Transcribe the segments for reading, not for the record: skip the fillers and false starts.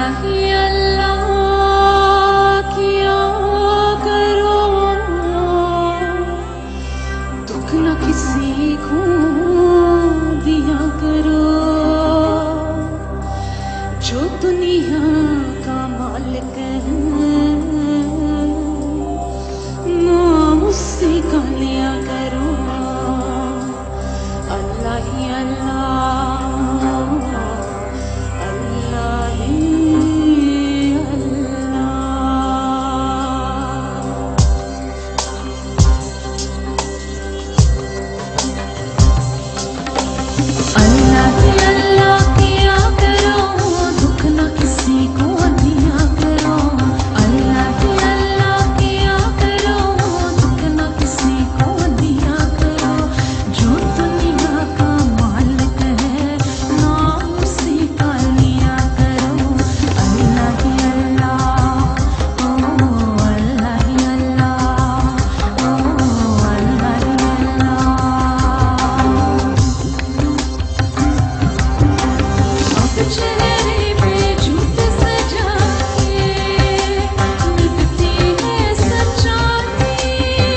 अल्लाह ही अल्लाह किया करो, दुख न किसी को दिया करो। जो दुनिया का मालिक है नाम उससे का लिया करो। अल्लाह ही अल्लाह, अल्लाह ही अल्लाह। अल्लाह ही अल्लाह किया करो, दुख न किसी को दिया करो। अल्लाह ही अल्लाह किया करो, दुख न किसी को दिया करो। जो दुनिया का मालिक है नाम उसी का लिया करो। अल्लाह ही अल्लाह, ओ अल्लाह ही अल्लाह, ओ अल्लाह ही अल्लाह। अब चेहरे पे झूठ सजा के मिटती है सच्चाई।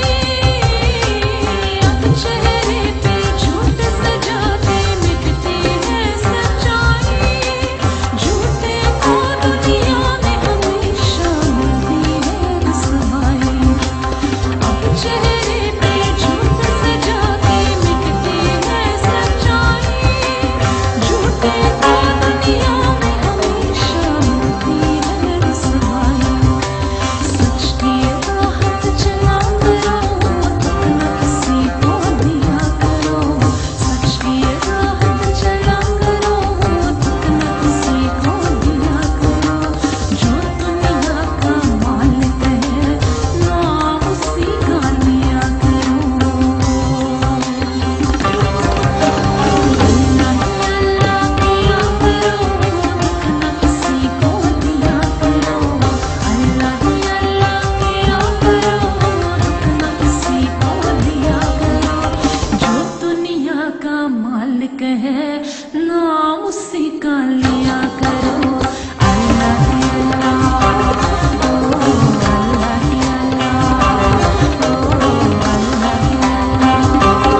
अब चेहरे पे झूठ सजा के मिटती है सच्चाई। झूठे को दुनिया में हमेशा मिलती है रुसवाई। अब चेहरे पे झूठ सजा के मिटती है सच्चाई। झूठे को दुनिया में हमेशा मिलती है रुसवाई। सच की राहत चला करो, दुख न किसी को दिया करो। सच की राहत चला करो, दुख न किसी को दिया करो। जो दुनिया का मालिक है नाम उसी का लिया करो। अल्लाह ही अल्लाह किया करो, दुख न किसी को दिया करो। अल्लाह ही अल्लाह किया करो, दुख न किसी को दिया करो। जो दुनिया का मालिक है नाम उसी का लिया करो। अल्लाह ही अल्लाह, ओ अल्लाह ही अल्लाह, ओ अल्लाह ही अल्लाह।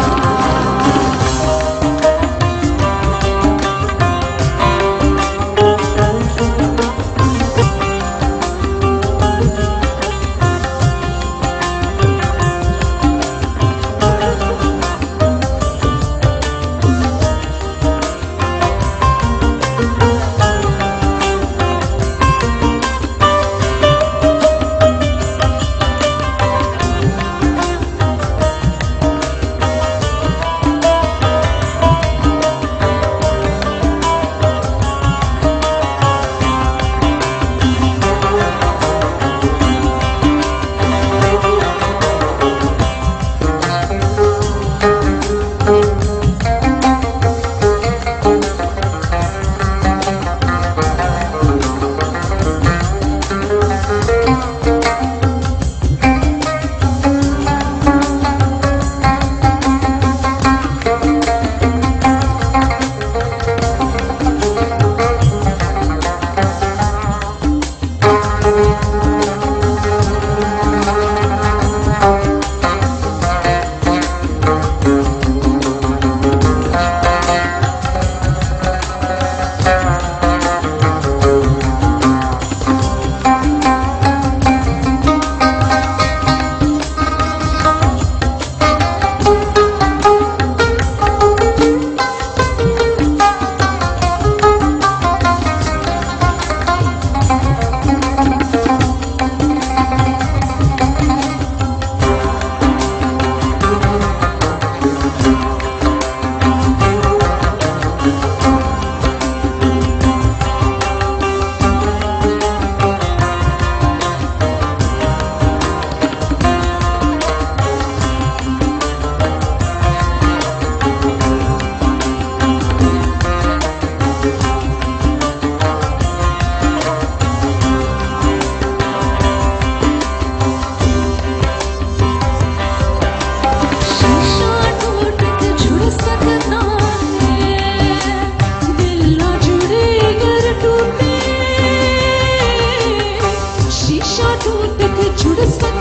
किसके